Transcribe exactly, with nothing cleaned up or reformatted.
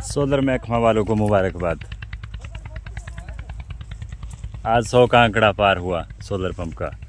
Solar महकमा वालों को मुबारकबाद। आज सौ का आंकड़ा पार हुआ सोलर पंप का।